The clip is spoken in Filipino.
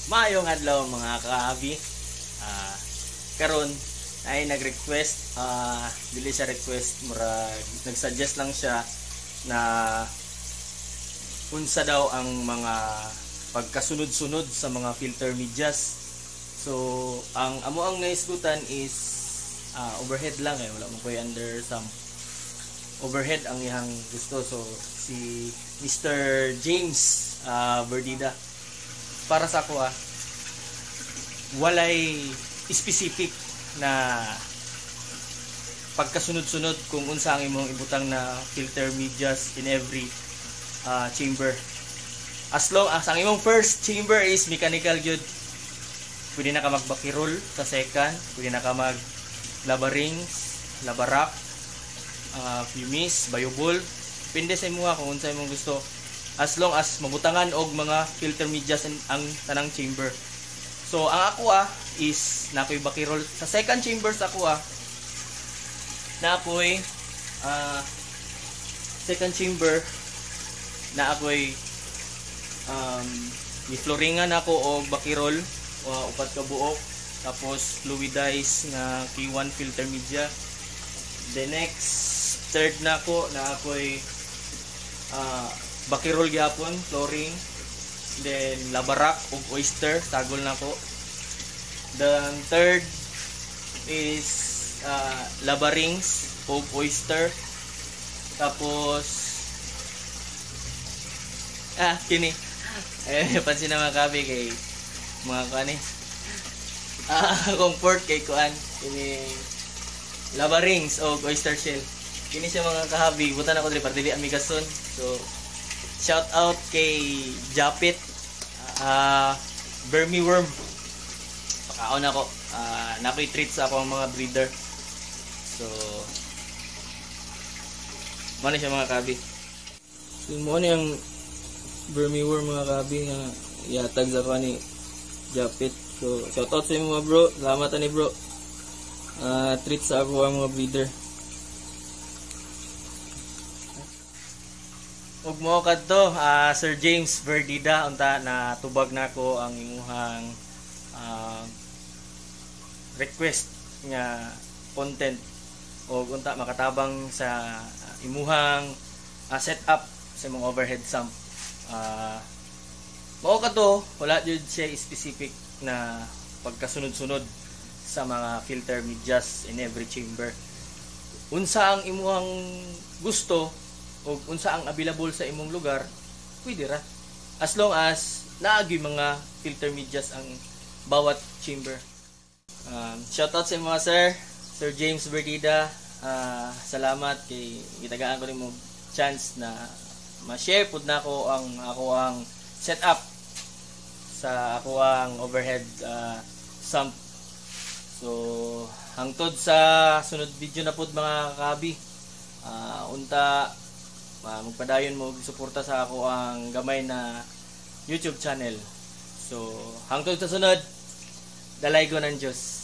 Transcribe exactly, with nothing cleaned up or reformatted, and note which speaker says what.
Speaker 1: Maayong adlaw mga kaabi. Ah, karon ay nag-request, ah dili siya request, murag nag-suggest lang siya na unsa daw ang mga pagkasunod-sunod sa mga filter medias. So, ang amo ang naisgutan is uh, overhead lang eh, wala mo koy under some overhead ang iyang gusto. So, si Mister James uh, Berdida, para sa ako ah, walay specific na pagkasunod-sunod kung unsa ang imong ibutang na filter medias in every uh, chamber. As long as ang imong first chamber is mechanical gyud, pwede na ka magbakirol sa second, pwede na ka mag lava rings, lava rock, uh, fumis, bayobol, depende sa imo kung unsa imong gusto, as long as mabutangan og mga filter medias ang tanang chamber. So ang ako ah is na ako'y bakirol sa second chamber sa ako ah, na ako'y uh, second chamber na ako'y um, i-flooringan ako og bakirol uh, upat ka buok, tapos fluidize nga K one filter media. The next third na ako na ako'y uh, bakirol gyapon, flooring, then lava rock ug oyster tagol na ko. The third is uh, lava rings ug oyster, tapos ah kini eh pansin na mga kabi kay mga kuan eh ah comfort kay kuan kini lava rings ug oyster shell. Kini siya mga kahabi, butan ako diri para dili amigason. So shout out kay Japit, uh, Burmy Worm. Pakaon ako. Uh, nakoy treat sa ako ang mga breeder. So, mano siya mga kabi. So, mo ano yung Burmy Worm mga kabi na iatag sa ko ni Japit. So, shout out sa mga bro. Salamat ni bro. Uh, treat sa ako ang mga breeder. Ug mo kadto uh, Sir James Berdida, unta na tubag nako ang imuhang uh, request nga content o unta makatabang sa imuhang uh, setup sa imong overhead sump. Uh, mao kadto wala jud siya specific na pagkasunod-sunod sa mga filter medias in every chamber. Unsa ang imuhang gusto o unsa ang available sa imong lugar, pwede ra, as long as naagi mga filter medias ang bawat chamber. Um, shoutout sa mga sir, Sir James Berdida. Uh, salamat kay gitagaan ko nimo chance na ma-share pud nako ang ako ang setup sa ako ang overhead uh, sump. So hangtod sa sunod video na pud mga kabi, uh, unta Uh, magpadayon mo suporta sa ako ang gamay na YouTube channel. So hangtod sa sunod, dalay ko ng Diyos.